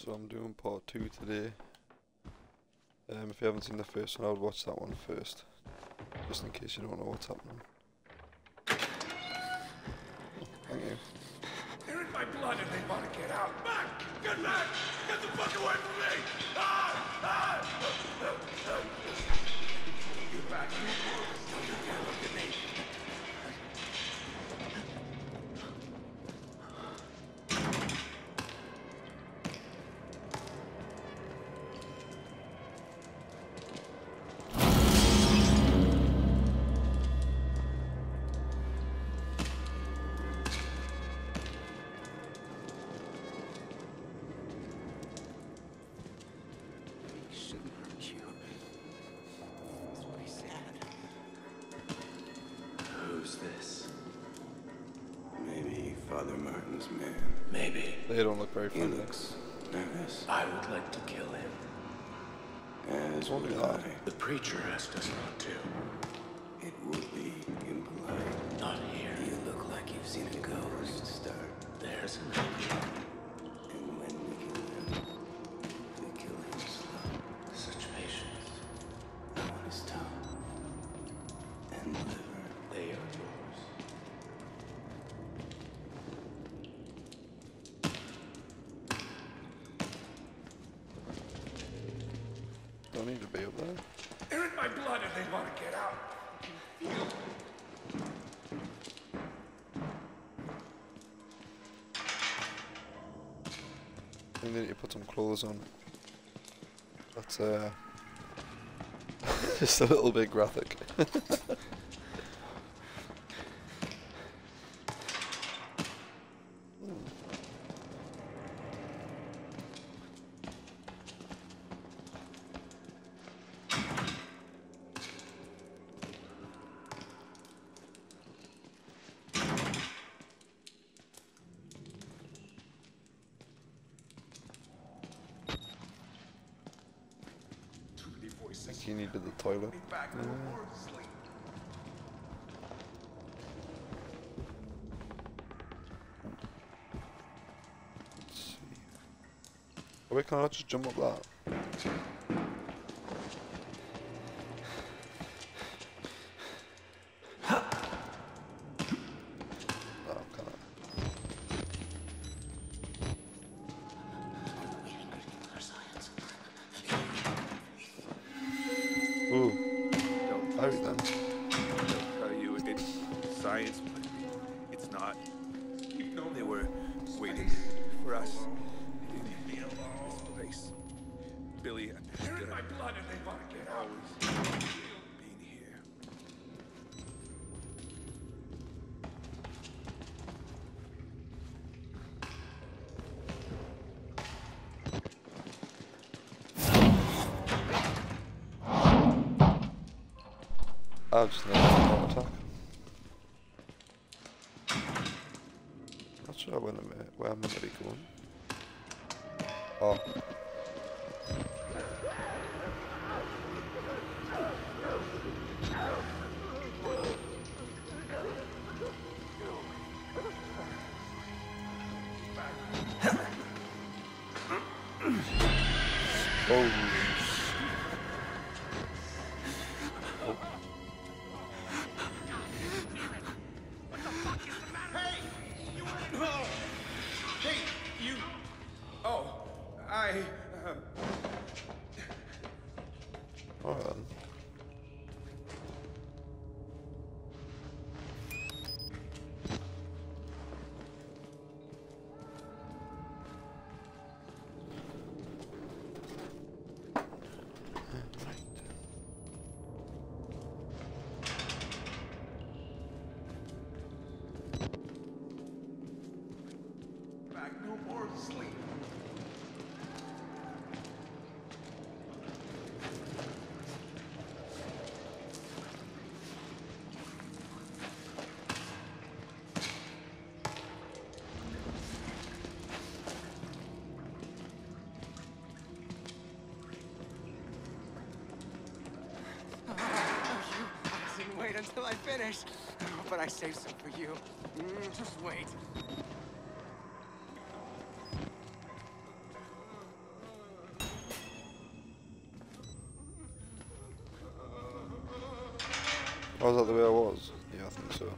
So I'm doing part 2 today. If you haven't seen the first one, I would watch that one first, just in case you don't know what's happening. Thank you. They're in my blood and they want to get out. Back! Get back! Get the fuck away from me! Get back! You can't look at me. Father Martin's man. Maybe. They don't look very He friendly. looks nervous. I would like to kill him. As Only would that. I. The preacher asked us not to. It would be impolite. Not here. You look like you've seen a ghost. Start. There's an idea. And when we kill him, we kill him slow. Such patience. I want his tongue and liver. They are yours. Don't need to be up there. They're in my blood and they want to get out. I can feel I need to put some clothes on. That's just a little bit graphic. I think you needed the toilet. back. No more sleep. Let's see. Oh, wait, can I not just jump up that? No, can I? Ooh, alright then. They'll tell you it's science, but it's not. You know they were waiting for us in this place. Billy, they're in my blood and they want to get out. Always being here. I'll just need a normal attack. Not sure where I'm meant to be going. Oh. Oh. Alright then. Back, no more sleep. Wait until I finish. But I saved some for you. Just wait. Oh, was that the way I was? Yeah, I think so.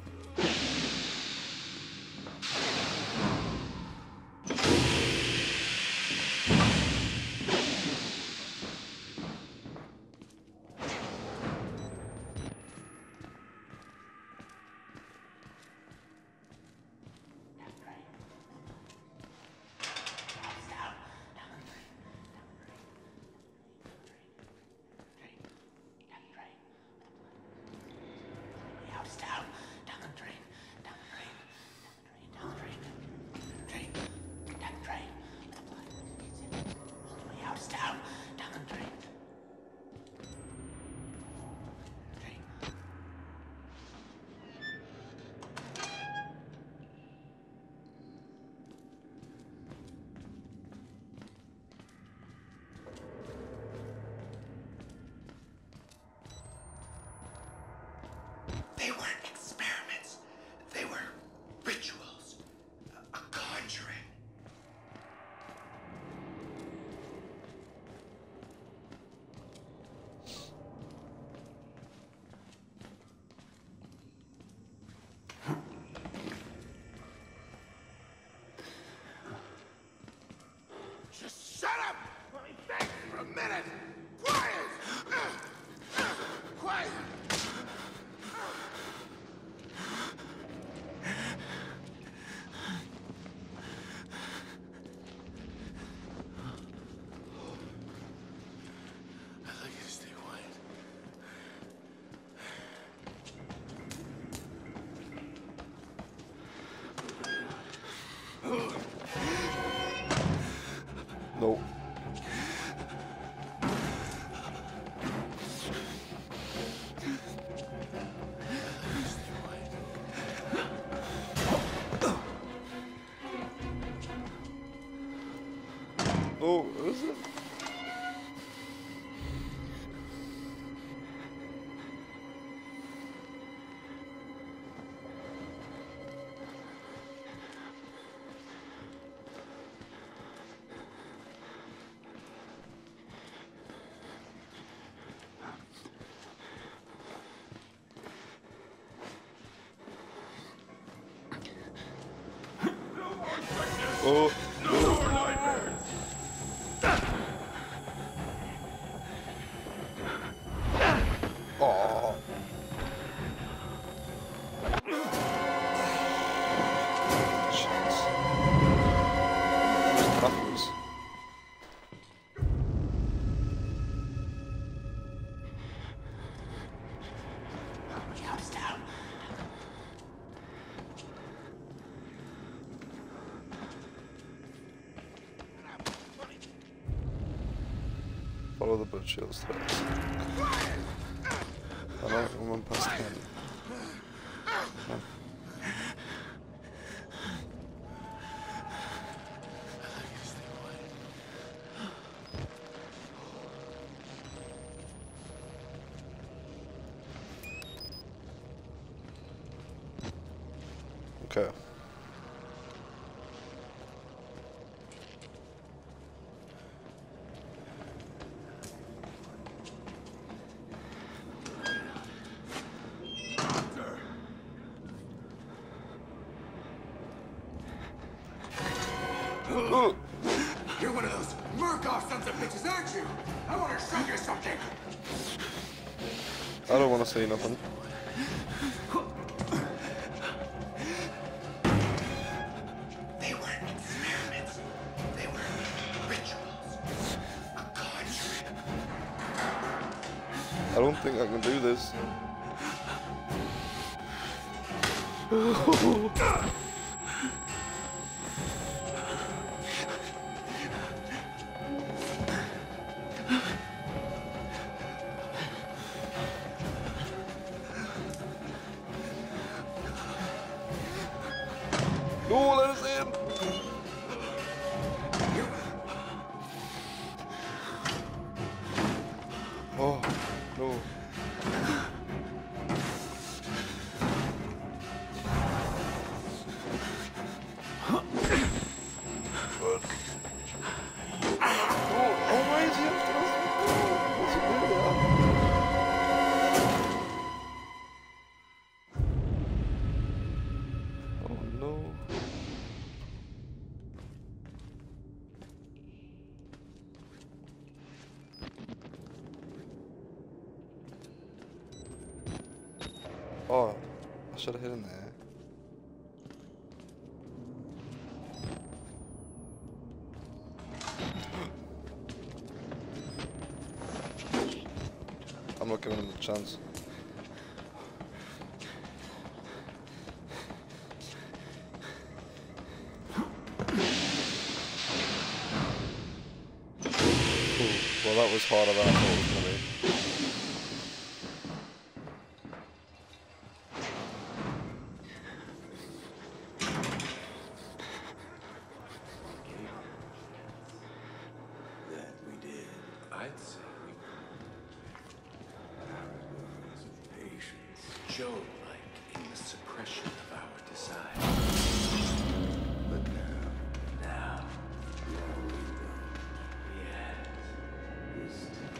They weren't experiments. They were rituals. A conjuring. Just shut up! Let me think for a minute! Quiet! Quiet! I'd like you to stay quiet. No. Oh, is it? Oh, oh. Shit. Backwards. Follow the blood shields threads. I know, I'm on past 10. No. Okay. You're one of those Murkoff sons of bitches, aren't you? I want to show you something. I don't want to see nothing. They weren't experiments. They were rituals. A conjuring. I don't think I can do this. No, let us in! Oh, no. Oh, I should have hit in there. I'm not giving him a chance. Well, that was harder than I thought it was going to be. That we did. I'd say we patience. Job-like in the suppression of our desire. But now we know. Yes, this time.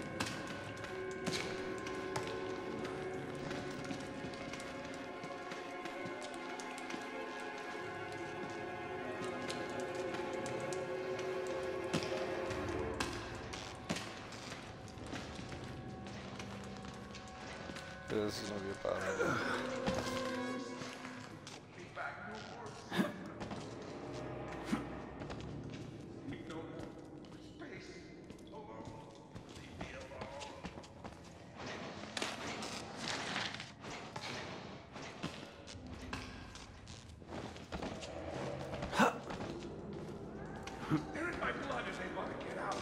Yeah, this is going to be a bad idea. They're in my blood as they want to get out.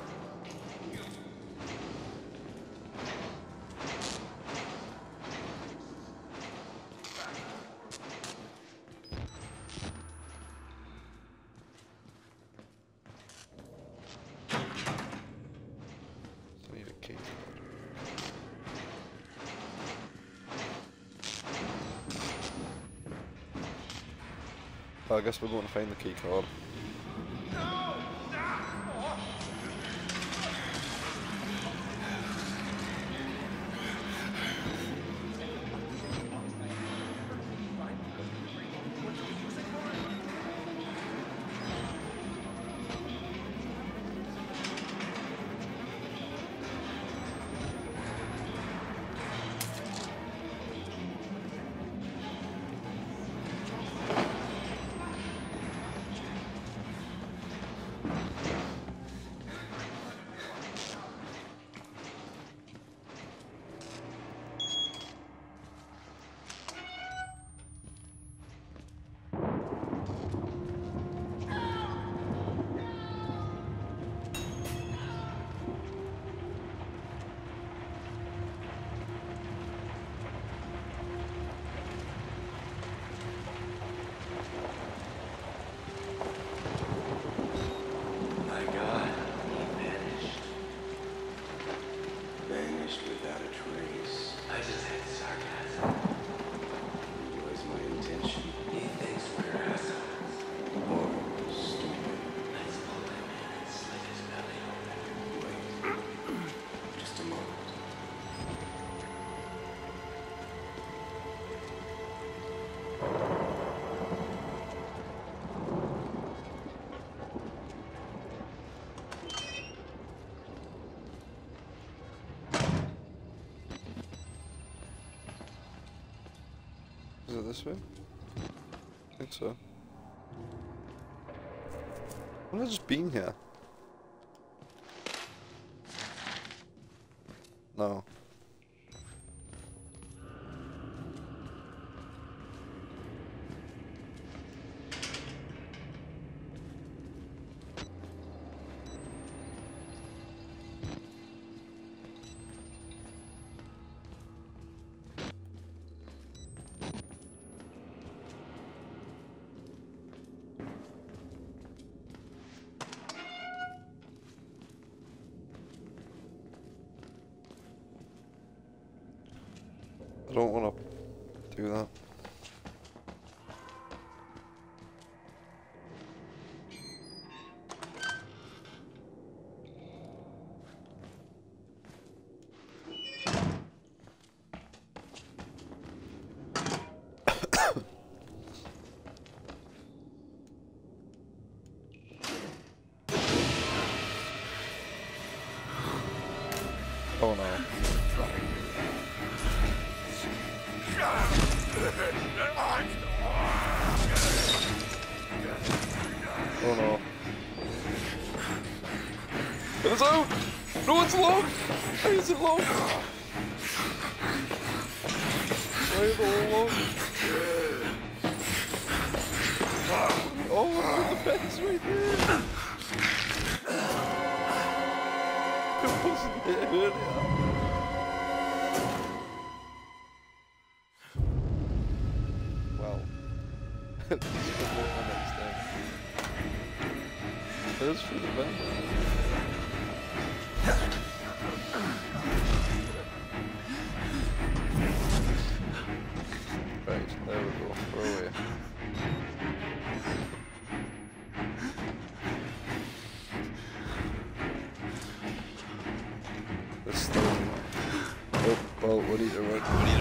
I need a key. I guess we're going to find the key card. My God, he vanished. Vanished without a trace. I just had sarcasm. It was my intention. He thinks we're assholes. Or stupid. Let's pull him in and slit his belly open. Wait. Just a moment. Is it this way? I think so. I've just been here. No. I don't want to do that. Oh no. Oh no. It's out! No, it's locked! Why is it locked? Why is it all locked? Oh, the bed's right there! It wasn't there earlier. Wow. This is what my next time. There's through the vent. Right, there we go. We're away. Let's start. Oh, well, we need to run.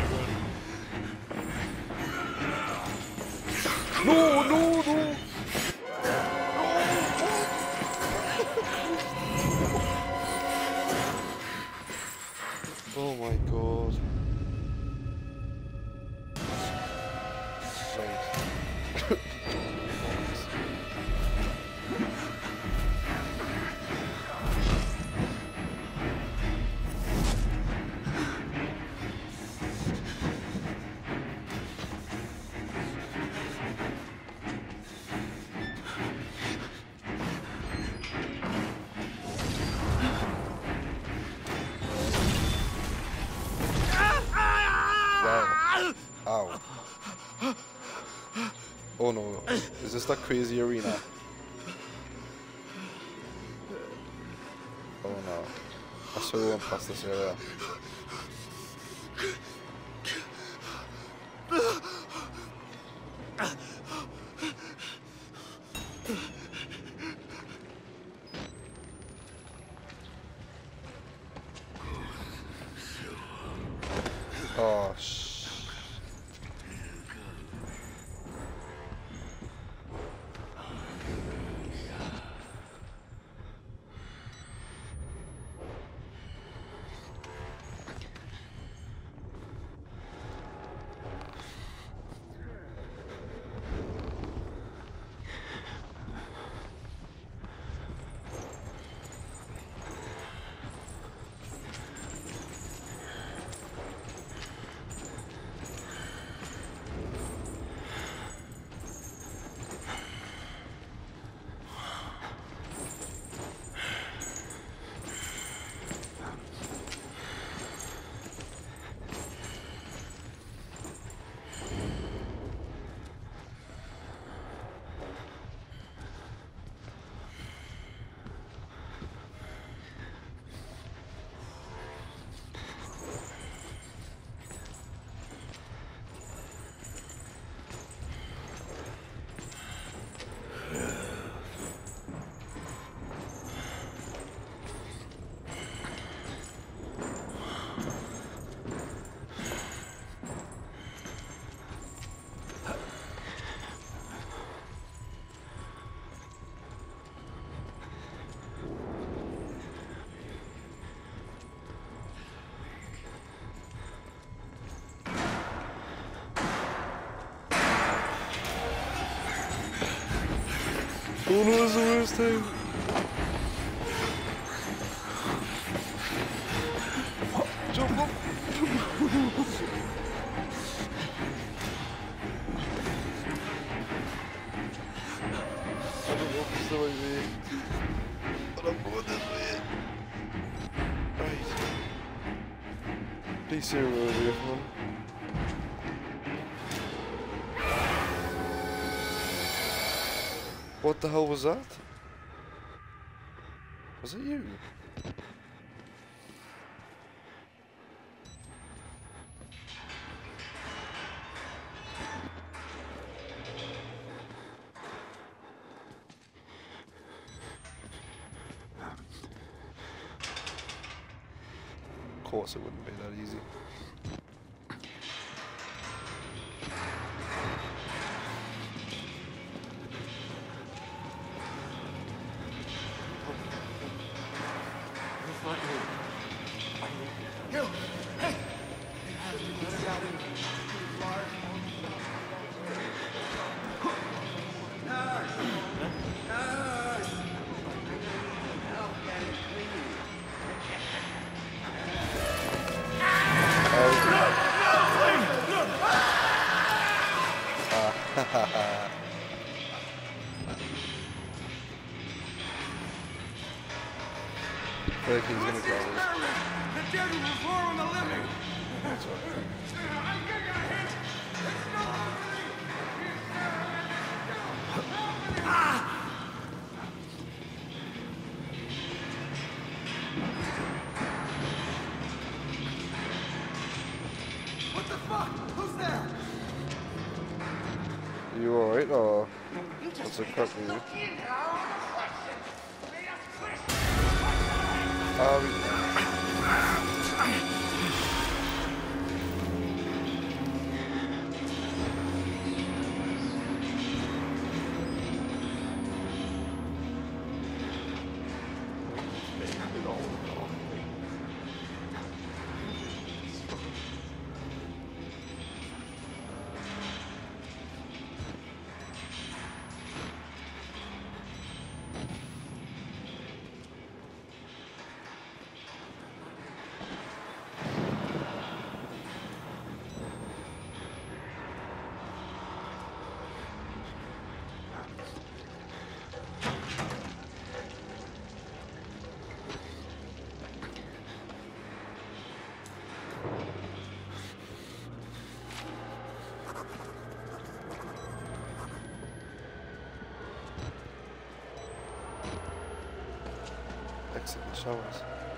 No, no, no! Oh my god. Right. Ow. Oh no, is this that crazy arena? Oh no. I saw one past this area. Oh shh. Oh no, it's the worst time. Jump up! I don't know if it's the right way, but I'm going this way. Right. Please stay away from them. What the hell was that? Was it you? Of course it wouldn't be that easy. I feel like he's gonna go. The dead will reform the living. That's right. What the fuck? Who's there? You alright or what's the crap with you? Exit the showers.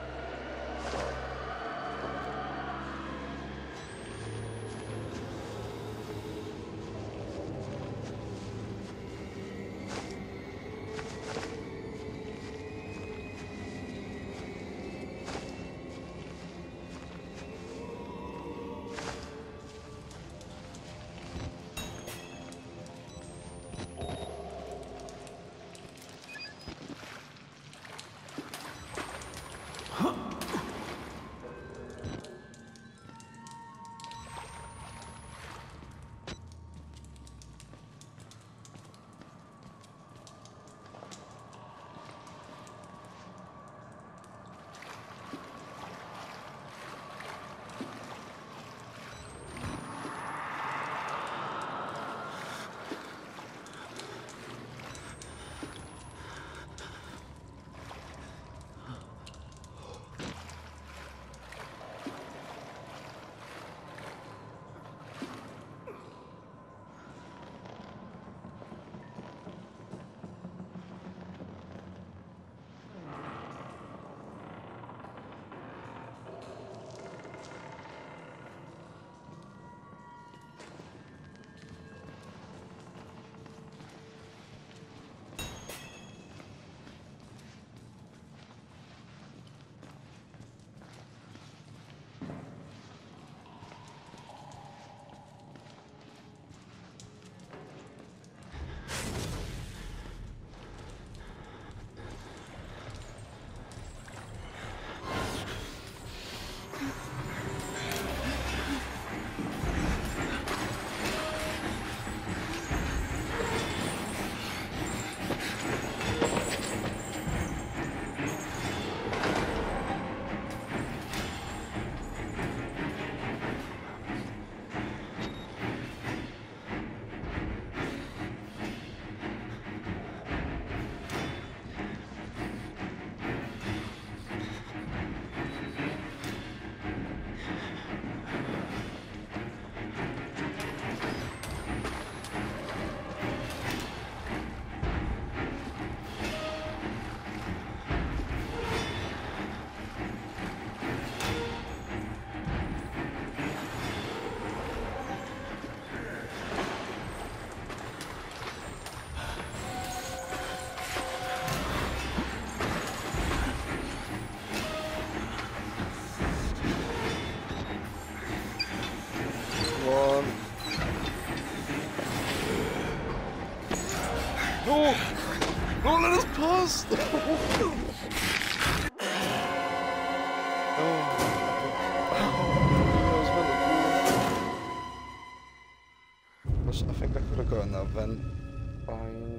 No! No, let us pass! Oh. find that vent. Fine.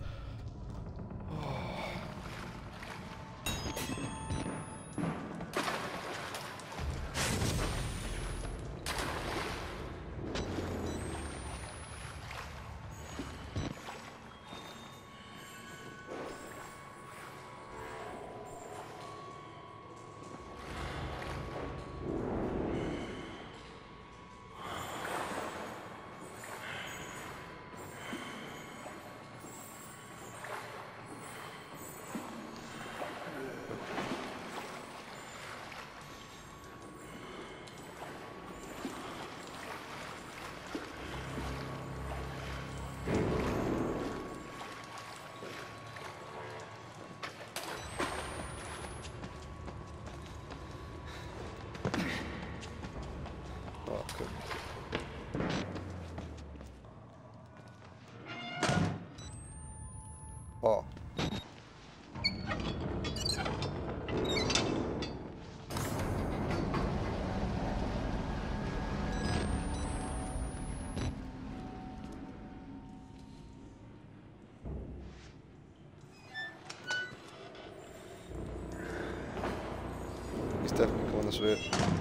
Oh, good. Oh. He's definitely going this way.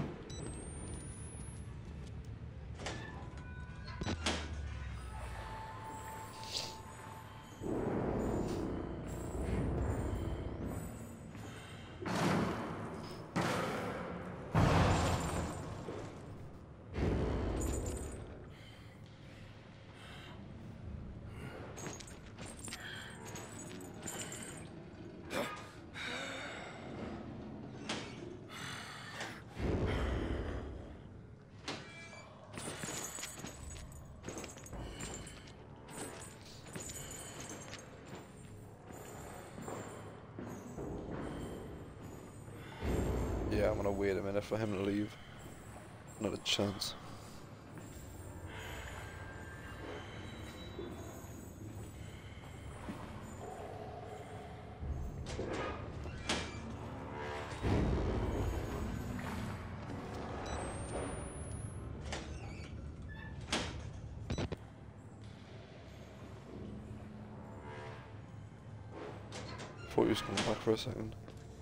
Yeah, I'm gonna wait a minute for him to leave. Not a chance. Thought he was coming back for a second.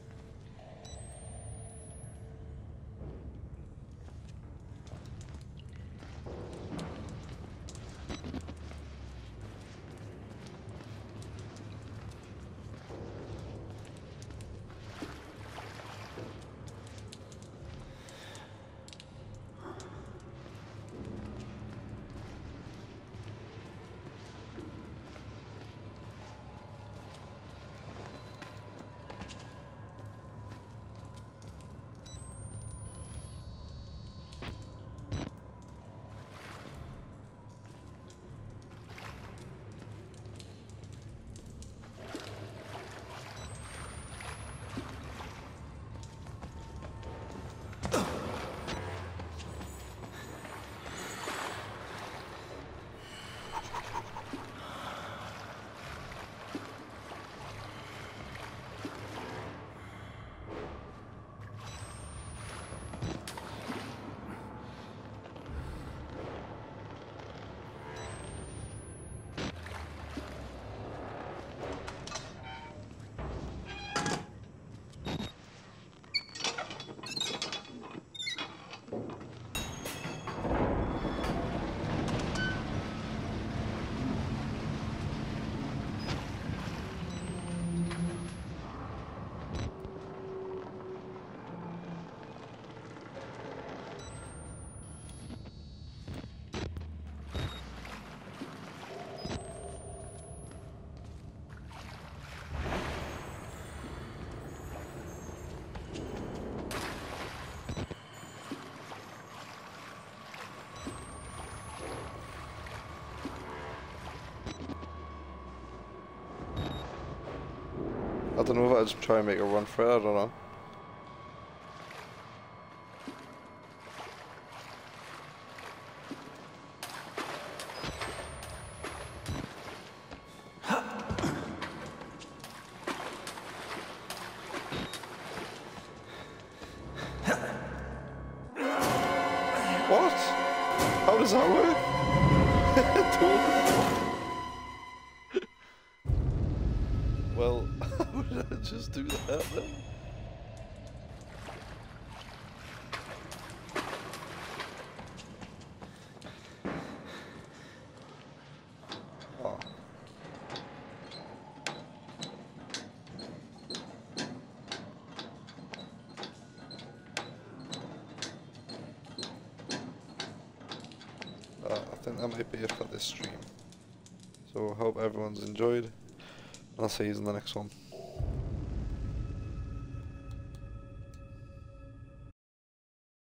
I don't know if I'll just try and make a run for it, I don't know. What? How does that work? just do that then. Oh. I think that might be it for this stream. So I hope everyone's enjoyed, and I'll see you in the next one.